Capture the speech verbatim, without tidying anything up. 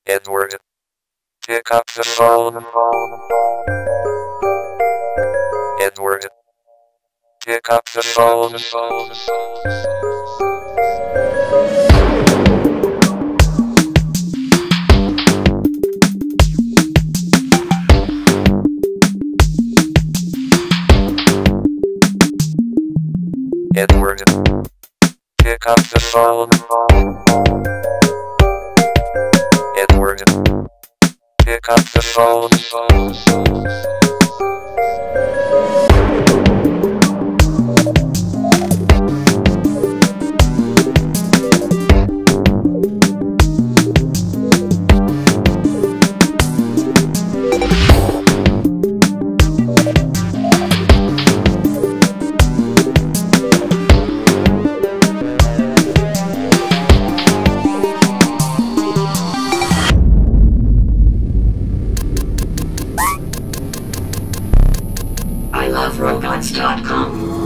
Edward. Pick up the phone. Edward. Pick up the phone. Edward. Pick up the phone. Edward. Pick up the phone. I love robots dot com